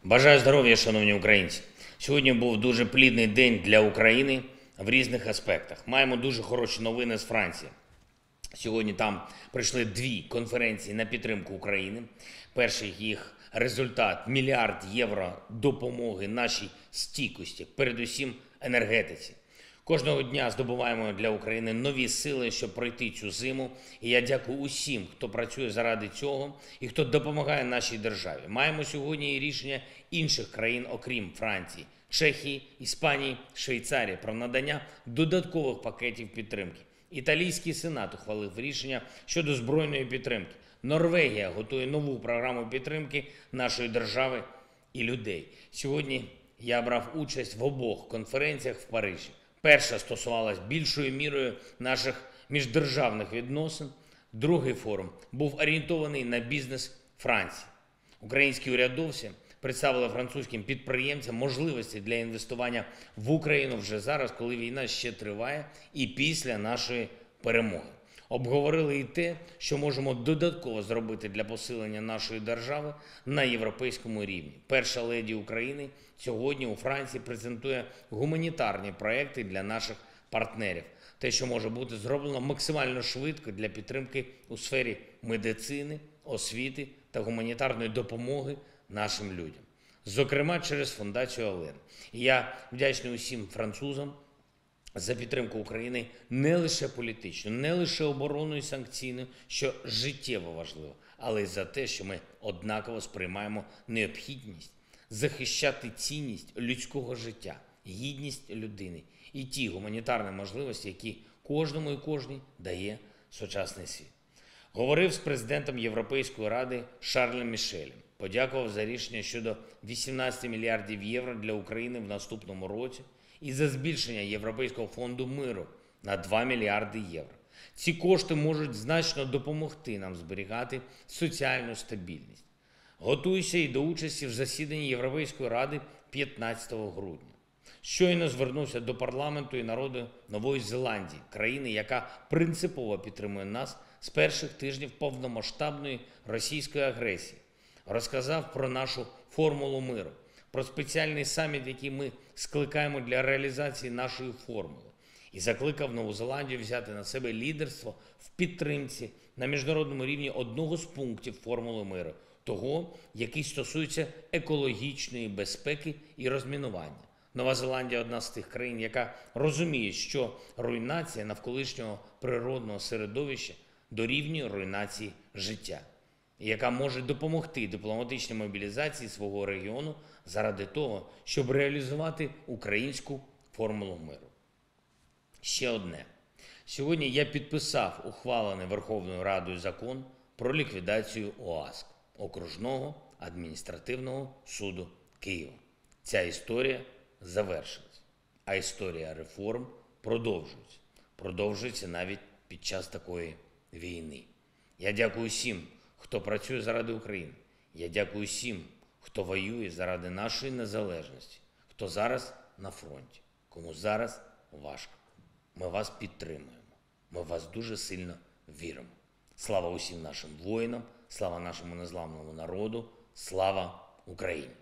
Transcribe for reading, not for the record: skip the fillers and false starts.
Бажаю здоров'я, шановні українці. Сьогодні був дуже плідний день для України в різних аспектах. Маємо дуже хороші новини з Франції. Сьогодні там пройшли дві конференції на підтримку України. Перший їх результат – мільярд євро допомоги нашій стійкості, передусім енергетиці. Кожного дня здобуваємо для України нові сили, щоб пройти цю зиму. І я дякую усім, хто працює заради цього і хто допомагає нашій державі. Маємо сьогодні і рішення інших країн, окрім Франції, Чехії, Іспанії, Швейцарії, про надання додаткових пакетів підтримки. Італійський Сенат ухвалив рішення щодо збройної підтримки. Норвегія готує нову програму підтримки нашої держави і людей. Сьогодні я брав участь в обох конференціях в Парижі. Перша стосувалась більшою мірою наших міждержавних відносин. Другий форум був орієнтований на бізнес Франції. Українські урядовці представили французьким підприємцям можливості для інвестування в Україну вже зараз, коли війна ще триває, і після нашої перемоги. Обговорили і те, що можемо додатково зробити для посилення нашої держави на європейському рівні. Перша леді України сьогодні у Франції презентує гуманітарні проекти для наших партнерів. Те, що може бути зроблено максимально швидко для підтримки у сфері медицини, освіти та гуманітарної допомоги нашим людям. Зокрема, через фундацію Олен. І я вдячний усім французам за підтримку України не лише політично, не лише оборонною і санкційною, що життєво важливо, але й за те, що ми однаково сприймаємо необхідність захищати цінність людського життя, гідність людини і ті гуманітарні можливості, які кожному і кожній дає сучасний світ. Говорив з президентом Європейської ради Шарлем Мішелем. Подякував за рішення щодо 18 мільярдів євро для України в наступному році і за збільшення Європейського фонду миру на 2 мільярди євро. Ці кошти можуть значно допомогти нам зберігати соціальну стабільність. Готуюся і до участі в засіданні Європейської ради 15 грудня. Щойно звернувся до парламенту і народу Нової Зеландії, країни, яка принципово підтримує нас з перших тижнів повномасштабної російської агресії. Розказав про нашу формулу миру, про спеціальний саміт, який ми скликаємо для реалізації нашої формули. І закликав Нову Зеландію взяти на себе лідерство в підтримці на міжнародному рівні одного з пунктів формули миру, того, який стосується екологічної безпеки і розмінування. Нова Зеландія – одна з тих країн, яка розуміє, що руйнація навколишнього природного середовища дорівнює руйнації життя, і яка може допомогти дипломатичній мобілізації свого регіону заради того, щоб реалізувати українську формулу миру. Ще одне. Сьогодні я підписав ухвалений Верховною Радою закон про ліквідацію ОАСК – Окружного адміністративного суду Києва. Ця історія завершилась, а історія реформ продовжується. Продовжується навіть під час такої війни. Я дякую всім, хто працює заради України. Я дякую всім, хто воює заради нашої незалежності, хто зараз на фронті, кому зараз важко. Ми вас підтримуємо. Ми в вас дуже сильно віримо. Слава усім нашим воїнам, слава нашому незламному народу, слава Україні!